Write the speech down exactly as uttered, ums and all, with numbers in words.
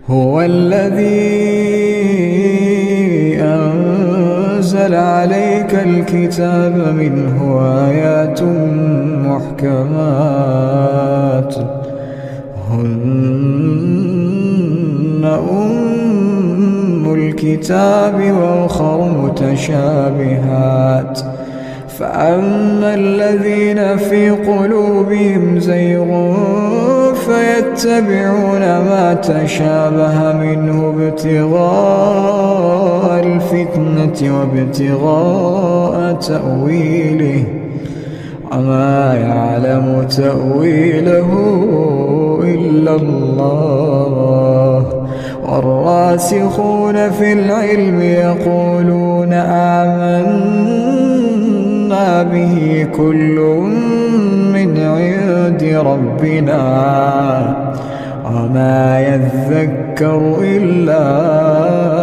هو الذي أنزل عليك الكتاب منه آيات محكمات هن أم الكتاب وأخر متشابهات فأما الذين في قلوبهم زيغ فيتبعون ما تشابه منه ابتغاء الفتنة وابتغاء تأويله وما يعلم تأويله إلا الله والراسخون في العلم يقولون آمنا به كل من عند ربنا وما يذكر إلا